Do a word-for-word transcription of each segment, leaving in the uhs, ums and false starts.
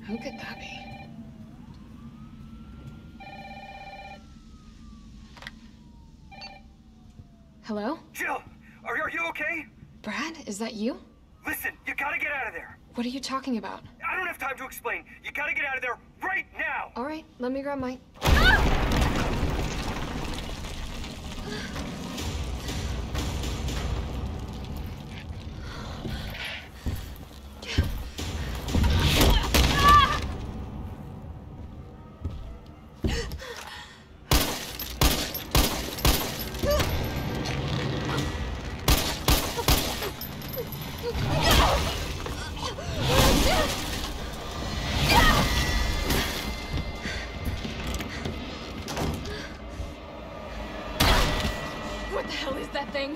Who could that be? Hello? Jill! Are, are you okay? Brad, is that you? Listen, you gotta get out of there! What are you talking about? I don't have time to explain. You gotta get out of there right now! All right, let me grab my... What the hell is that thing?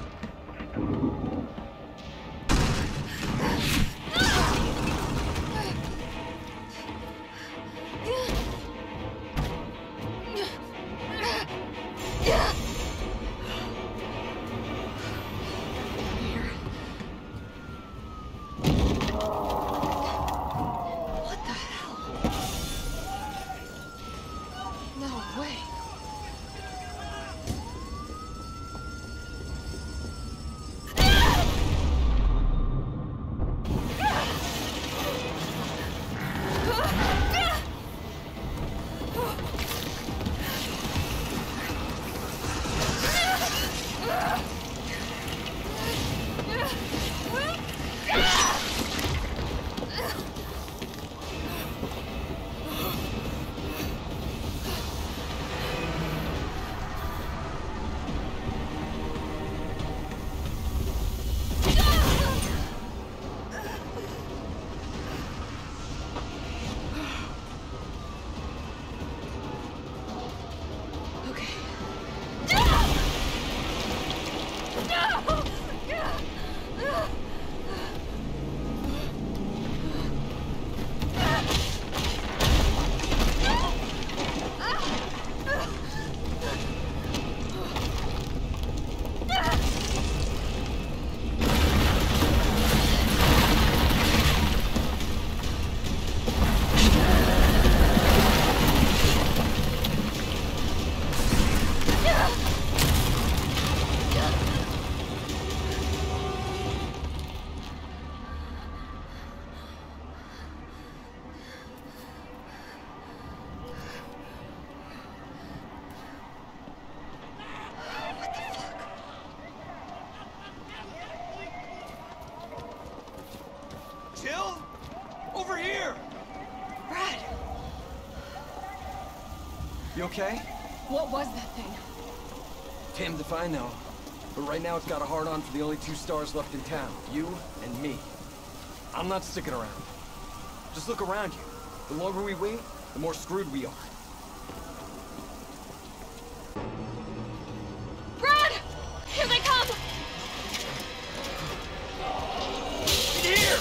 What the hell? No way. Jill? Over here! Brad! You okay? What was that thing? Damned if I know. But right now it's got a hard-on for the only two stars left in town. You and me. I'm not sticking around. Just look around you. The longer we wait, the more screwed we are. Brad! Here they come! In here!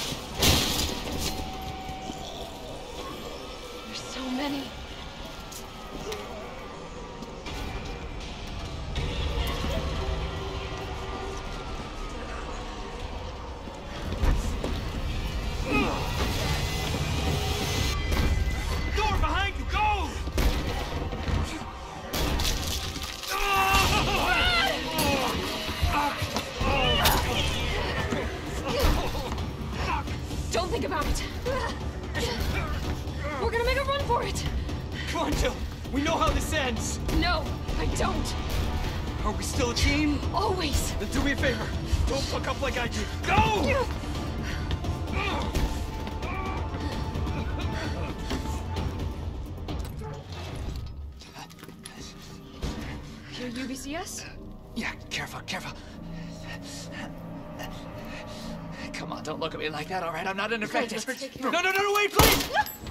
There's so many. Door behind you, go! Don't think about it. We're gonna make a run for it. Come on, Jill. We know how this ends. No, I don't. Are we still a team? Always. Then do me a favor. Don't fuck up like I did. Go! You're U B C S? Yeah, careful, careful. Come on, don't look at me like that, all right? I'm not an infected. take No, care. no, no, no, wait, please!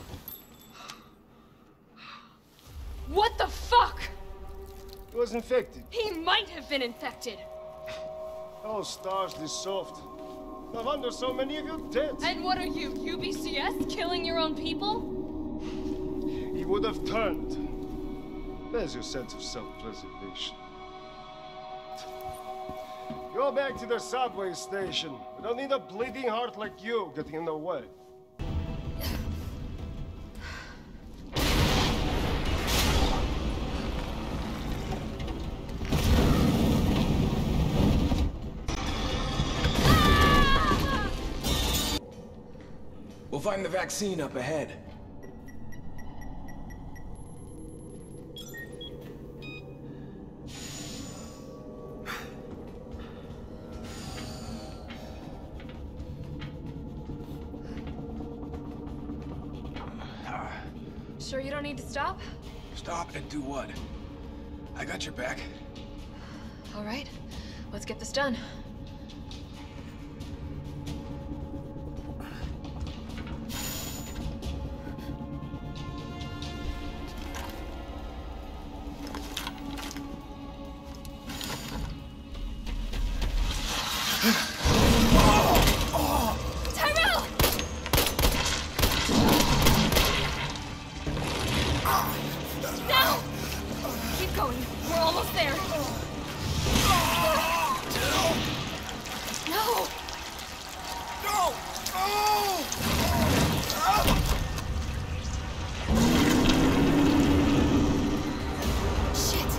What the fuck? He was infected. He might have been infected. Oh, stars, this soft. No wonder so many of you dead. And what are you, U B C S? Killing your own people? He would have turned. There's your sense of self-preservation. Go back to the subway station. We don't need a bleeding heart like you getting in the way. We'll find the vaccine up ahead. Sure you don't need to stop? Stop and do what? I got your back. All right, let's get this done. Tyrell! Now! Keep going. We're almost there. No! No! Oh! Shit!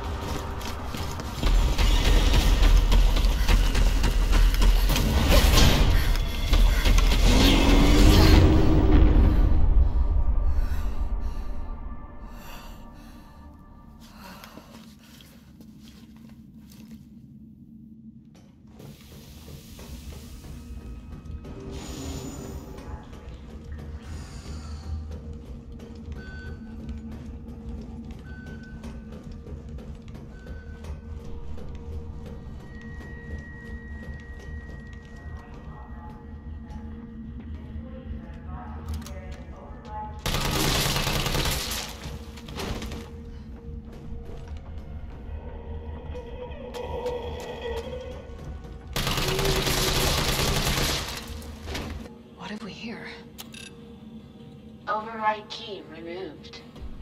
What have we here? Override key removed.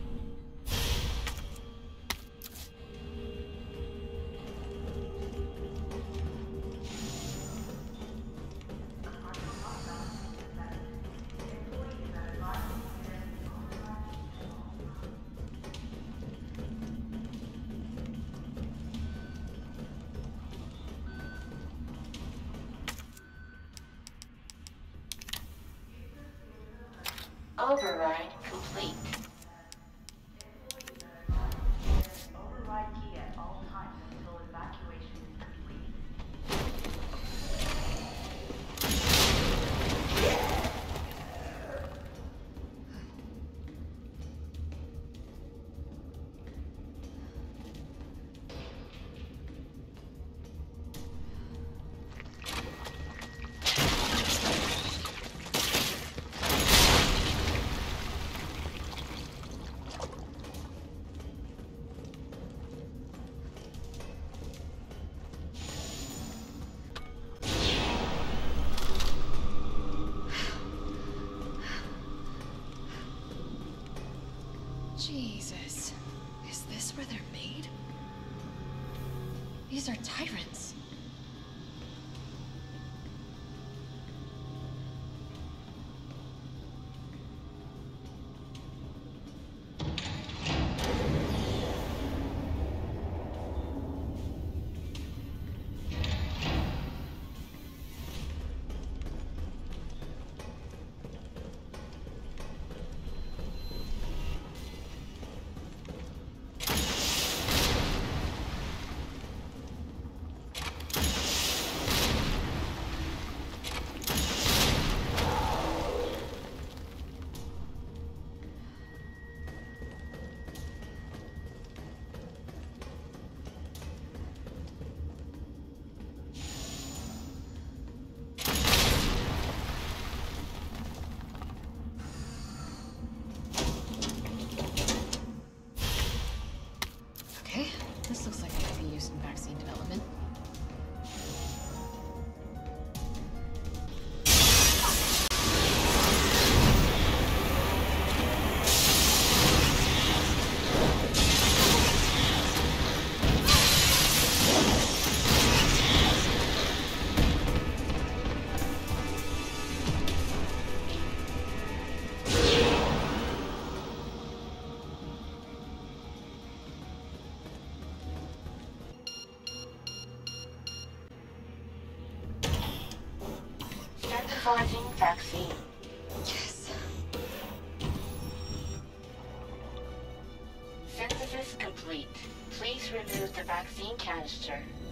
Override complete. Override key at all times until evacuation is complete. Jesus. Is this where they're made? These are tyrants. remove the vaccine canister.